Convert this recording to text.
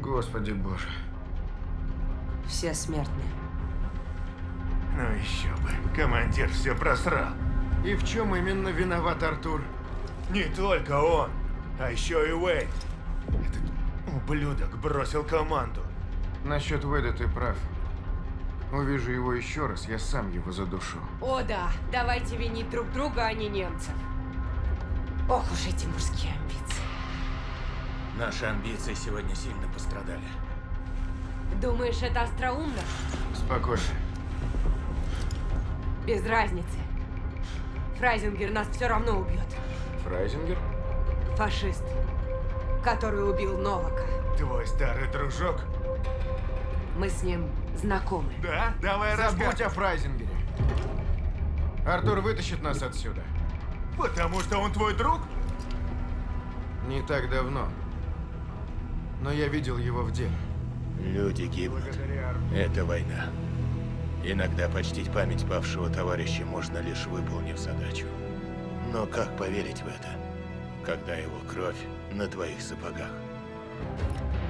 Господи боже. Все смертны. Ну еще бы. Командир все просрал. И в чем именно виноват Артур? Не только он, а еще и Уэйд. Этот ублюдок бросил команду. Насчет Уэйда ты прав. Увижу его еще раз, я сам его задушу. О да, давайте винить друг друга, а не немцев. Ох уж эти мужские амбиции. Наши амбиции сегодня сильно пострадали. Думаешь, это остроумно? Спокойно. Без разницы. Фрайзингер нас все равно убьет. Фрайзингер? Фашист, который убил Новака. Твой старый дружок? Мы с ним знакомы. Да? Давай Забудь рассказывай. о Фрайзингере. Артур вытащит нас отсюда. Потому что он твой друг? Не так давно. Но я видел его в деле. Люди гибнут. Это война. Иногда почтить память павшего товарища можно лишь выполнив задачу. Но как поверить в это, когда его кровь на твоих сапогах?